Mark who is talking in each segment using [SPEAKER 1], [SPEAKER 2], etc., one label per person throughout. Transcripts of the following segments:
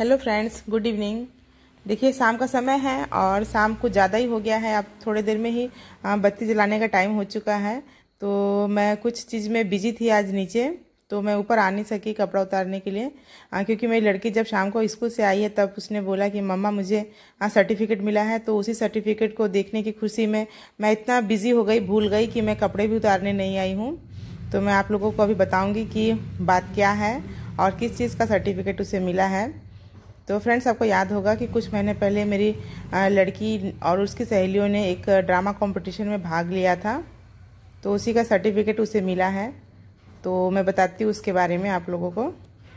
[SPEAKER 1] Hello friends, good evening. देखिए शाम का समय है और शाम कुछ ज़्यादा ही हो गया है। अब थोड़ी देर में ही बत्ती जलाने का टाइम हो चुका है। तो मैं कुछ चीज़ में बिजी थी आज नीचे, तो मैं ऊपर आ नहीं सकी कपड़ा उतारने के लिए, क्योंकि मेरी लड़की जब शाम को स्कूल से आई है तब उसने बोला कि मम्मा मुझे सर्टिफिकेट मिला है। तो उसी सर्टिफिकेट को देखने की खुशी में मैं इतना बिजी हो गई, भूल गई कि मैं कपड़े भी उतारने नहीं आई हूँ। तो मैं आप लोगों को अभी बताऊँगी कि बात क्या है और किस चीज़ का सर्टिफिकेट उसे मिला है। तो फ्रेंड्स, आपको याद होगा कि कुछ महीने पहले मेरी लड़की और उसकी सहेलियों ने एक ड्रामा कंपटीशन में भाग लिया था, तो उसी का सर्टिफिकेट उसे मिला है। तो मैं बताती हूँ उसके बारे में आप लोगों को।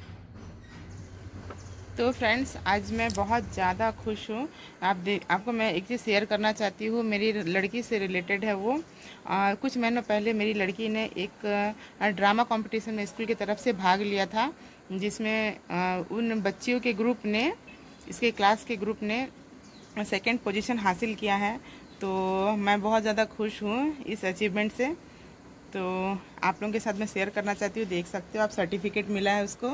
[SPEAKER 1] तो फ्रेंड्स, आज मैं बहुत ज़्यादा खुश हूँ। आपको मैं एक चीज़ शेयर करना चाहती हूँ, मेरी लड़की से रिलेटेड है वो। कुछ महीनों पहले मेरी लड़की ने एक ड्रामा कंपटीशन में स्कूल की तरफ से भाग लिया था, जिसमें उन बच्चियों के ग्रुप ने, इसके क्लास के ग्रुप ने सेकंड पोजीशन हासिल किया है। तो मैं बहुत ज़्यादा खुश हूँ इस अचीवमेंट से। तो आप लोगों के साथ मैं शेयर करना चाहती हूँ। देख सकते हो आप, सर्टिफिकेट मिला है उसको।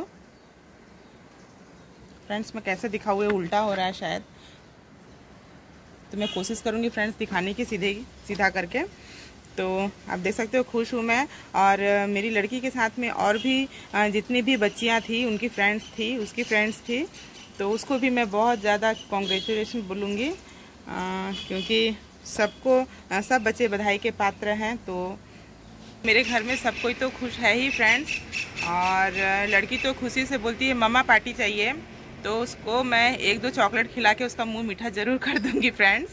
[SPEAKER 1] फ्रेंड्स, मैं कैसे दिखाऊँ, ये उल्टा हो रहा है शायद, तो मैं कोशिश करूँगी फ्रेंड्स दिखाने की सीधा करके। तो आप देख सकते हो, खुश हूँ मैं। और मेरी लड़की के साथ में और भी जितनी भी बच्चियाँ थी, उनकी फ्रेंड्स थी, उसकी फ्रेंड्स थी, तो उसको भी मैं बहुत ज़्यादा कॉन्ग्रेचुलेशन बोलूँगी, क्योंकि सब बच्चे बधाई के पात्र हैं। तो मेरे घर में सब कोई तो खुश है ही फ्रेंड्स। और लड़की तो खुशी से बोलती है मम्मा पार्टी चाहिए, तो उसको मैं 1-2 चॉकलेट खिला के उसका मुंह मीठा ज़रूर कर दूंगी फ्रेंड्स।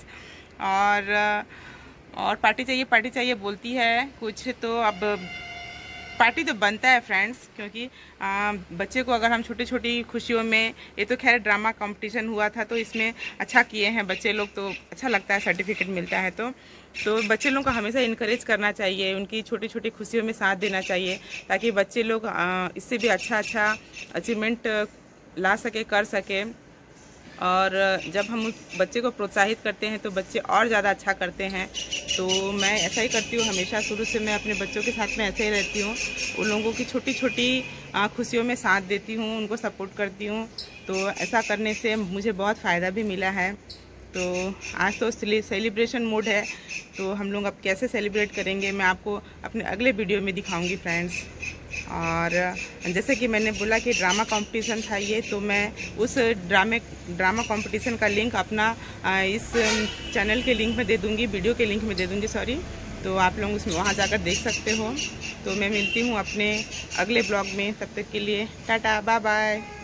[SPEAKER 1] और पार्टी चाहिए बोलती है कुछ, तो अब पार्टी तो बनता है फ्रेंड्स, क्योंकि बच्चे को अगर हम छोटी छोटी खुशियों में, ये तो खैर ड्रामा कंपटीशन हुआ था तो इसमें अच्छा किए हैं बच्चे लोग, तो अच्छा लगता है, सर्टिफिकेट मिलता है। तो बच्चे लोगों को हमेशा इनकरेज करना चाहिए, उनकी छोटी छोटी खुशियों में साथ देना चाहिए, ताकि बच्चे लोग इससे भी अच्छा अचीवमेंट ला सके, कर सके। और जब हम उस बच्चे को प्रोत्साहित करते हैं तो बच्चे और ज़्यादा अच्छा करते हैं। तो मैं ऐसा ही करती हूँ हमेशा, शुरू से मैं अपने बच्चों के साथ में ऐसे ही रहती हूँ, उन लोगों की छोटी छोटी खुशियों में साथ देती हूँ, उनको सपोर्ट करती हूँ। तो ऐसा करने से मुझे बहुत फ़ायदा भी मिला है। तो आज तो सेलिब्रेशन मूड है, तो हम लोग अब कैसे सेलिब्रेट करेंगे मैं आपको अपने अगले वीडियो में दिखाऊंगी फ्रेंड्स। और जैसे कि मैंने बोला कि ड्रामा कंपटीशन था ये, तो मैं उस ड्रामा कंपटीशन का लिंक अपना इस चैनल के लिंक में दे दूँगी, वीडियो के लिंक में दे दूँगी, सॉरी। तो आप लोग उसमें वहाँ जाकर देख सकते हो। तो मैं मिलती हूँ अपने अगले ब्लॉग में, तब तक के लिए टाटा, बाय बाय।